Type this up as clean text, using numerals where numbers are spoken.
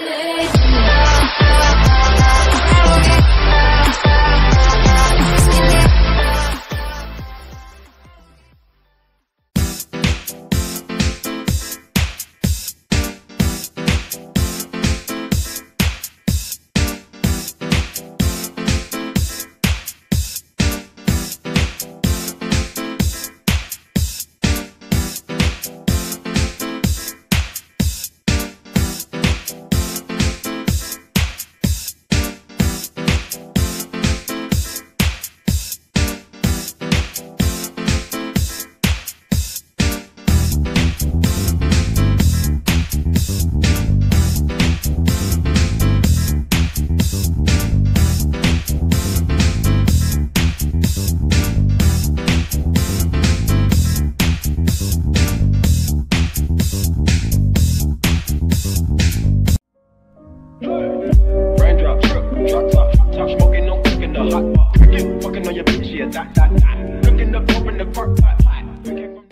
Raindrop, drop top smoking, no cooking the hot pot. Fucking on your bitch, yeah, that. Looking up, open the park, pot.